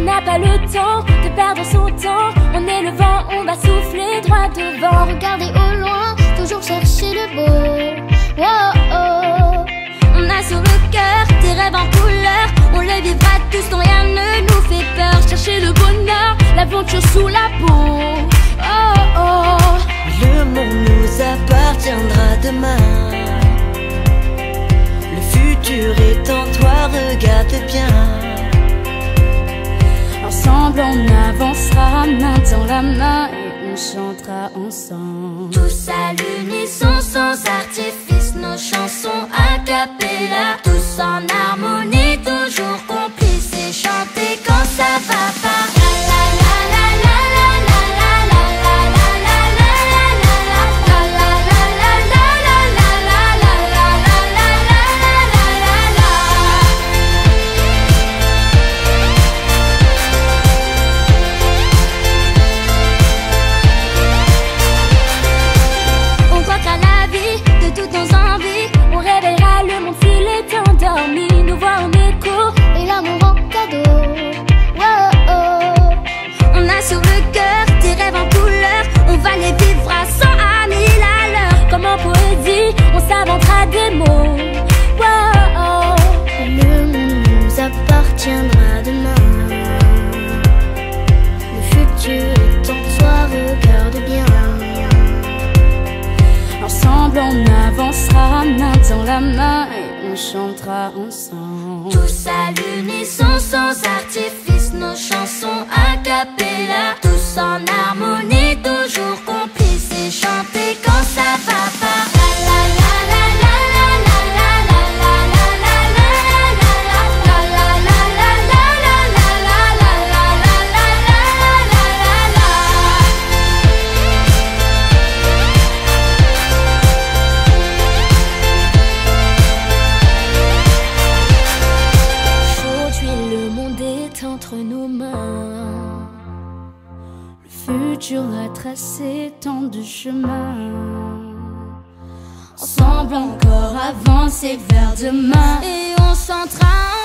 n'a pas le temps de perdre son temps. On est le vent, on va souffler droit devant. Regardez au loin, toujours chercher le beau. Oh, oh. On a sur le cœur des rêves en couleur. On les vivra tous, non rien ne nous fait peur. Chercher le bonheur, l'aventure sous la peau. Oh, oh. Le monde nous appartiendra demain. Le futur est en toi, regarde bien. Ensemble on avancera main dans la main et on chantera ensemble. Tous à l'unisson, sans artifice, nos chansons a cappella. Tous en harmonie, toujours complices et chanter quand ça va pas. On s'inventera des mots. Wow. Le monde nous appartiendra demain. Le futur est en toi, regarde bien. Ensemble on avancera main dans la main et on chantera ensemble. Tous à l'unisson, sans artifice, nos chansons a cappella. Tous en harmonie, toujours complices et chanter quand ça va pas. Entre nos mains, le futur a tracé tant de chemins. Ensemble encore avancer vers demain et on s'entraîne.